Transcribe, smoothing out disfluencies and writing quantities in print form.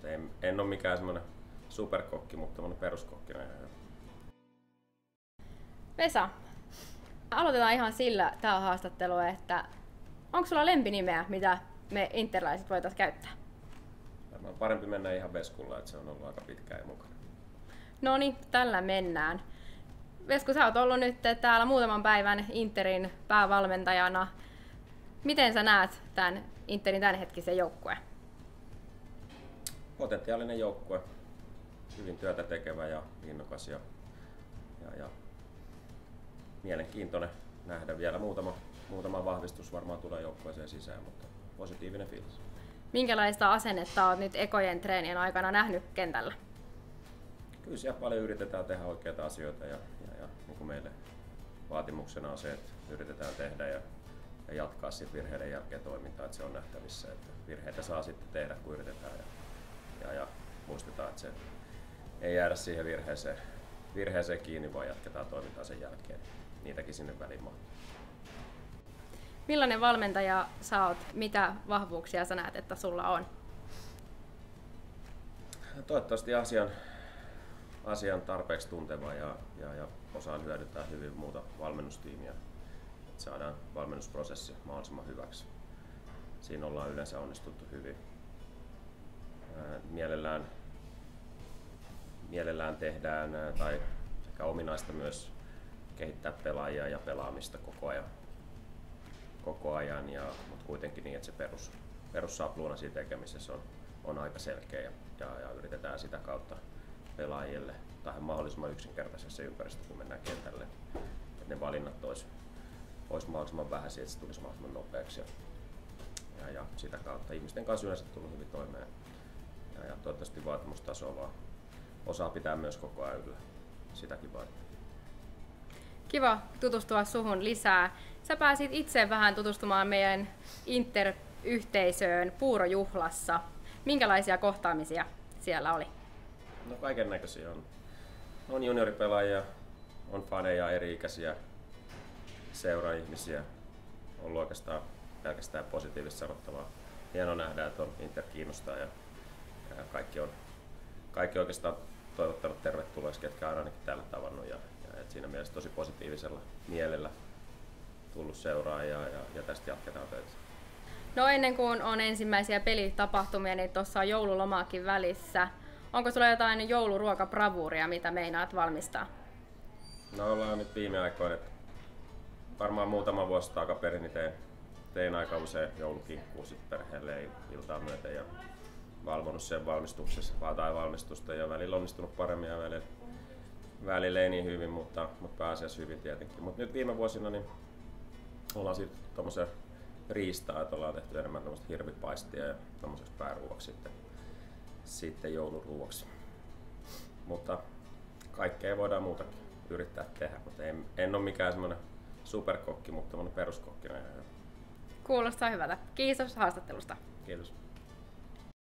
mutta en ole mikään semmoinen superkokki, mutta semmoinen peruskokkina. Vesa, aloitetaan ihan sillä tämä haastattelu, että onko sulla lempinimeä, mitä me interlaiset voitaisiin käyttää? Varmaan parempi mennä ihan Veskulla, että se on ollut aika pitkään jo mukana. No niin, tällä mennään. Vesku, sä oot ollut nyt täällä muutaman päivän Interin päävalmentajana. Miten sä näet tämän Interin tämänhetkisen joukkueen? Potentiaalinen joukkue, hyvin työtä tekevä ja innokas ja mielenkiintoinen nähdä vielä muutama vahvistus varmaan tulee joukkueeseen sisään, mutta positiivinen fiilis. Minkälaista asennetta olet nyt ekojen treenien aikana nähnyt kentällä? Kyllä siellä paljon yritetään tehdä oikeita asioita ja niin kuin meille vaatimuksena on se, että yritetään tehdä ja jatkaa sitten virheiden jälkeen toimintaa, että se on nähtävissä, että virheitä saa sitten tehdä kun yritetään ja muistetaan, että se ei jäädä siihen virheeseen kiinni, vaan jatketaan toimintaa sen jälkeen. Niitäkin sinne väliin mahtuu. Millainen valmentaja sä oot? Mitä vahvuuksia sä näet, että sulla on? Toivottavasti asian tarpeeksi tunteva ja osaan hyödyntää hyvin muuta valmennustiimiä, että saadaan valmennusprosessi mahdollisimman hyväksi. Siinä ollaan yleensä onnistuttu hyvin. Mielellään tehdään tai sekä ominaista myös kehittää pelaajia ja pelaamista koko ajan mutta kuitenkin niin, että se perussapluuna siinä tekemisessä on aika selkeä ja yritetään sitä kautta pelaajille tai mahdollisimman yksinkertaisessa ympäristössä, kun mennään kentälle, että ne valinnat olisi mahdollisimman vähäisiä, että se tulisi mahdollisimman nopeaksi ja sitä kautta ihmisten kanssa yleensä tullut hyvin toimeen ja toivottavasti vaatimustasoa vaan osaa pitää myös koko ajan yllä, sitäkin vaan. Kiva tutustua suhun lisää. Sä pääsit itse vähän tutustumaan meidän Inter-yhteisöön Puurojuhlassa. Minkälaisia kohtaamisia siellä oli? No kaiken näköisiä on junioripelaajia, on faneja, eri-ikäisiä seura-ihmisiä. On ollut oikeastaan pelkästään positiivista sanottavaa. Hienoa nähdä, että on Inter kiinnostaa ja kaikki oikeastaan toivottanut tervetulleeksi, ketkä on ainakin täällä tavannut ja siinä mielessä tosi positiivisella mielellä tullut seuraa ja tästä jatketaan töitä. No ennen kuin on ensimmäisiä pelitapahtumia, niin tuossa on joululomaakin välissä. Onko sulla jotain jouluruokabravuuria, mitä meinaat valmistaa? No ollaan nyt viime aikoina, että varmaan muutama vuosi takaperin niin tein aika usein joulukinkkuu sitten perheelle iltaa myöten ja valvonut sen valmistusta ja välillä onnistunut paremmin ja välillä ei niin hyvin, mutta pääasiassa hyvin tietenkin. Mutta nyt viime vuosina niin ollaan siirtynyt tuommoiseen riistaan, että ollaan tehty enemmän tämmöistä hirvipaistia ja tämmöiseksi pääruuaksi sitten jouluruuaksi. Mutta kaikkea voidaan muutakin yrittää tehdä, mutta en ole mikään semmoinen superkokki, mutta semmoinen peruskokkina. Kuulostaa hyvältä. Kiitos haastattelusta. Kiitos.